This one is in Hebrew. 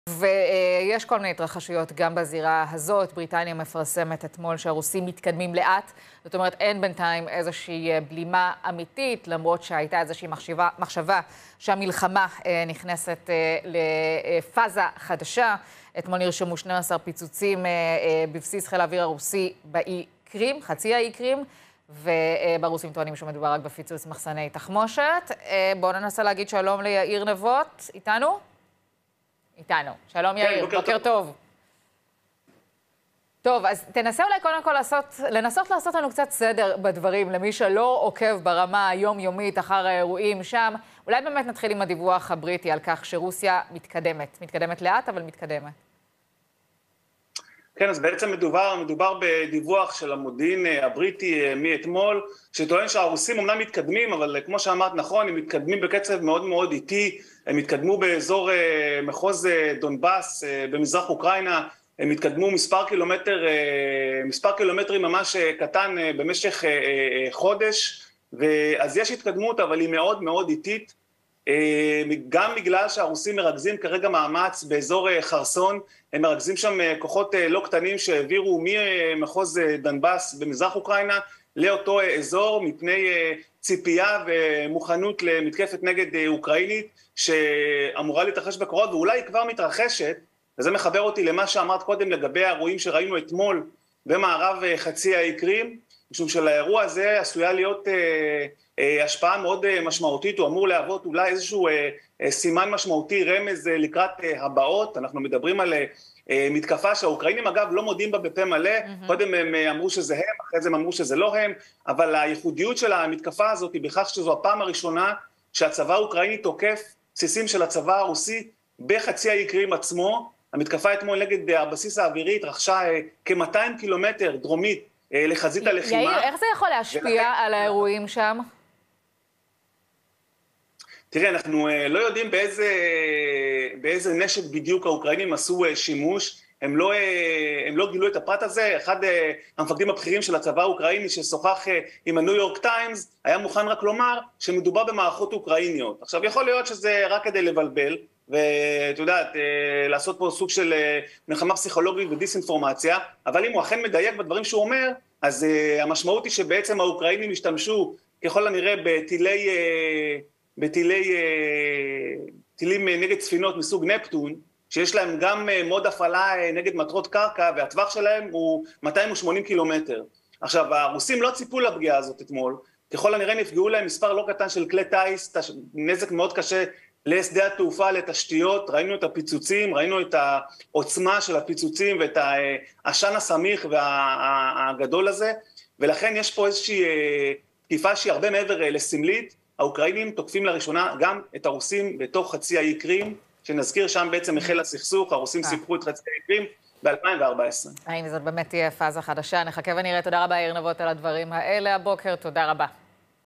ויש כל מיני התרחשויות גם בזירה הזאת. בריטניה מפרסמת אתמול שהרוסים מתקדמים לאט. זאת אומרת, אין בינתיים איזושהי בלימה אמיתית, למרות שהייתה איזושהי מחשבה שהמלחמה נכנסת לפאזה חדשה. אתמול נרשמו 12 פיצוצים בבסיס חיל האוויר הרוסי באי קרים, חצי האי קרים, וברוסים טוענים שמדובר רק בפיצוץ מחסני תחמושת. בואו ננסה להגיד שלום ליאיר נבות. איתנו? איתנו. שלום יאיר, בוקר טוב. טוב, אז תנסה אולי קודם כל לנסות לעשות לנו קצת סדר בדברים, למי שלא עוקב ברמה היומיומית אחר האירועים שם. אולי באמת נתחיל עם הדיווח הבריטי על כך שרוסיה מתקדמת לאט, אבל מתקדמת. כן, אז בעצם מדובר בדיווח של המודיעין הבריטי מאתמול, שטוען שהרוסים אומנם מתקדמים, אבל כמו שאמרת נכון, הם מתקדמים בקצב מאוד מאוד איטי. הם התקדמו באזור מחוז דונבאס במזרח אוקראינה, הם התקדמו מספר קילומטרים ממש קטן במשך חודש, אז יש התקדמות, אבל היא מאוד מאוד איטית, גם בגלל שהרוסים מרכזים כרגע מאמץ באזור חרסון. הם מרכזים שם כוחות לא קטנים שהעבירו ממחוז דונבאס במזרח אוקראינה לאותו אזור, מפני ציפייה ומוכנות למתקפת נגד אוקראינית שאמורה להתרחש בקרוב, ואולי היא כבר מתרחשת. וזה מחבר אותי למה שאמרת קודם לגבי האירועים שראינו אתמול במערב חצי האי קרים, משום שלאירוע הזה עשויה להיות השפעה מאוד משמעותית. הוא אמור להוות אולי איזשהו סימן משמעותי, רמז לקראת הבאות. אנחנו מדברים על מתקפה שהאוקראינים אגב לא מודיעים בה בפה מלא, קודם הם אמרו שזה הם, אחרי זה הם אמרו שזה לא הם, אבל הייחודיות של המתקפה הזאת היא בכך שזו הפעם הראשונה שהצבא האוקראיני תוקף בסיסים של הצבא הרוסי בחצי האי קרים עצמו. המתקפה אתמול נגד הבסיס האווירי התרחשה כ-200 קילומטר דרומית לחזית הלחימה. יאיר, איך זה יכול להשפיע על האירועים שם? תראה, אנחנו לא יודעים באיזה נשק בדיוק האוקראינים עשו שימוש. הם לא גילו את הפרט הזה. אחד המפקדים הבכירים של הצבא האוקראיני ששוחח עם הניו יורק טיימס היה מוכן רק לומר שמדובר במערכות אוקראיניות. עכשיו, יכול להיות שזה רק כדי לבלבל, ואת יודעת, לעשות פה סוג של מלחמה פסיכולוגית ודיסאינפורמציה, אבל אם הוא אכן מדייק בדברים שהוא אומר, אז המשמעות היא שבעצם האוקראינים השתמשו ככל הנראה טילים נגד ספינות מסוג נפטון, שיש להם גם מוד הפעלה נגד מטרות קרקע, והטווח שלהם הוא 280 קילומטר. עכשיו, הרוסים לא ציפו לפגיעה הזאת אתמול, ככל הנראה נפגעו להם מספר לא קטן של כלי טייס, נזק מאוד קשה לשדה התעופה, לתשתיות. ראינו את הפיצוצים, ראינו את העוצמה של הפיצוצים ואת העשן הסמיך והגדול הזה, ולכן יש פה איזושהי תקיפה שהיא הרבה מעבר לסמלית. האוקראינים תוקפים לראשונה גם את הרוסים בתוך חצי האי קרים, שנזכיר שם בעצם החל הסכסוך. הרוסים סיפחו את חצי האי קרים ב-2014. האם זאת באמת תהיה פאזה חדשה? נחכה ונראה. תודה רבה יאיר נבות על הדברים האלה הבוקר, תודה רבה.